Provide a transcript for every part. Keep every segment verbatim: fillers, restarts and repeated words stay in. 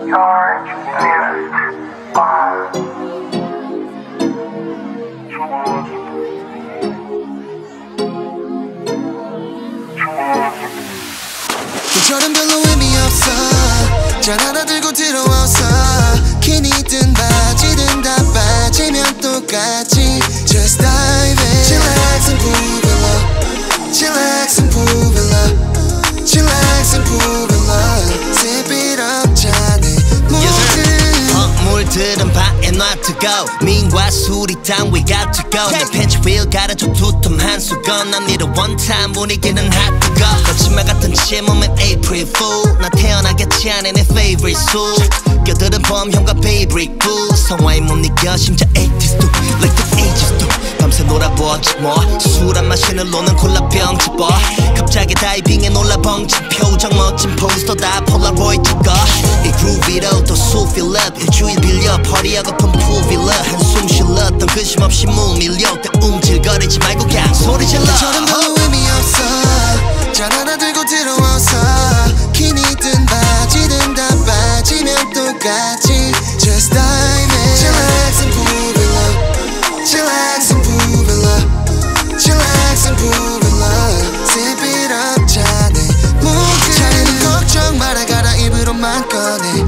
계절은 별로 의미 없어. 잔 하나 들고 들어와서 키니든 바지든 다 빠지면 똑같지. Just dive in. Chillax and prove it love. Chillax and prove it love. Chillax and prove it love. Sip it up 잔에 물든 어, 물들은 바에 놔두고 민과 술이 down we got to go. 내 팬츠 휠 갈아줘 두툼 한 수건. 난 need a one time 분위기는 hot to go. 거짓말 같은 침음은 April Fool. 나 태어나겠지 않아 내 favorite 술. 껴들은 범형과 favorite food. 성화에 못 이겨 심지어 eighties too like the ages too. 밤새 놀아보지 뭐 술 안 마시는 로는 콜라병 집어. 갑자기 다이빙에 놀라 벙친 표정 멋진 포스터 다 폴라로이드 찍어. 이 그루비로 또 술 fill up 일주일 빌려 퍼리하고픈 풀빌러. 한숨 실렀던 근심 없이 물 밀려 때 움찔거리지 말고 그냥 소리 질러. 저런 별로 의미 없어. 잔 하나 들고 들어와서 키니든 바지든 다 빠지면 똑같지. Just dive in. Chillax and prove it love. Chillax and prove it love. Chillax and prove it love. Sip it up 잔에 묵은 잔에는 걱정 마라 가라 입으로만 꺼내.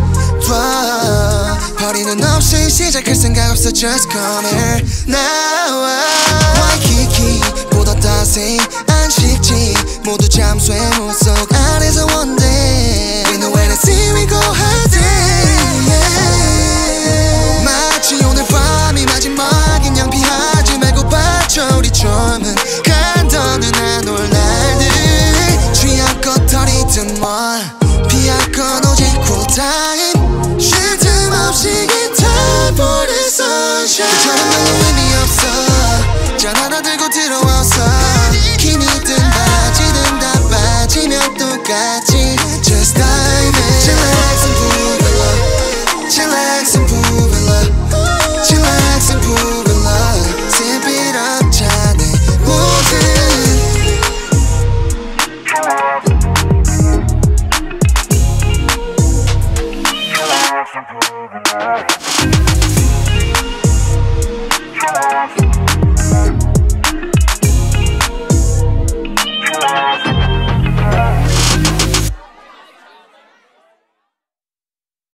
버리는 없이 시작할 생각 없어. Just come here now. 와이키키 보다 따스히 안 식지. 모두 잠수의 물속 안에서 one day. We know when I see we go hard yeah. 마치 오늘 밤이 마지막인 양 피하지 말고 받쳐 우리 젊은 간더는 안 올 날들. 취향껏 털이든 뭘 피할 건 오직 쿨타임. 쉴 틈 없이 기타 for the sunshine. 그처럼 별로 의미 없어. 잔 하나 들고 들어와서 키니든 바지든 다 빠지면 똑같지.